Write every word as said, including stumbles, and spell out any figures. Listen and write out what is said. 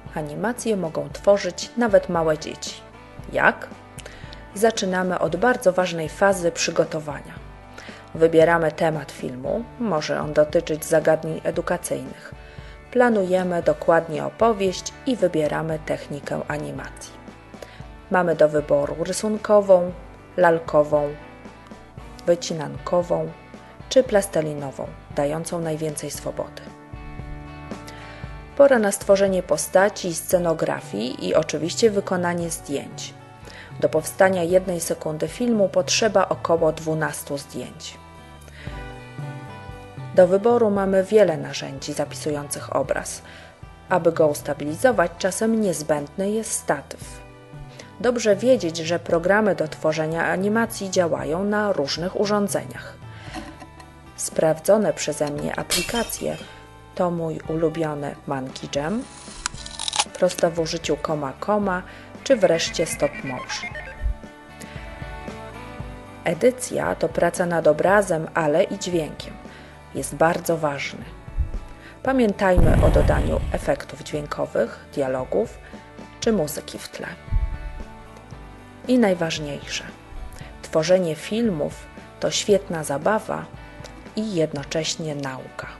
Animacje mogą tworzyć nawet małe dzieci. Jak? Zaczynamy od bardzo ważnej fazy przygotowania. Wybieramy temat filmu, może on dotyczyć zagadnień edukacyjnych. Planujemy dokładnie opowieść i wybieramy technikę animacji. Mamy do wyboru rysunkową, lalkową, wycinankową czy plastelinową, dającą najwięcej swobody. Pora na stworzenie postaci, scenografii i oczywiście wykonanie zdjęć. Do powstania jednej sekundy filmu potrzeba około dwunastu zdjęć. Do wyboru mamy wiele narzędzi zapisujących obraz. Aby go ustabilizować, czasem niezbędny jest statyw. Dobrze wiedzieć, że programy do tworzenia animacji działają na różnych urządzeniach. Sprawdzone przeze mnie aplikacje to mój ulubiony Monkey Jam, prosto w użyciu Koma Koma, czy wreszcie Stop Motion. Edycja to praca nad obrazem, ale i dźwiękiem. Jest bardzo ważny. Pamiętajmy o dodaniu efektów dźwiękowych, dialogów czy muzyki w tle. I najważniejsze, tworzenie filmów to świetna zabawa i jednocześnie nauka.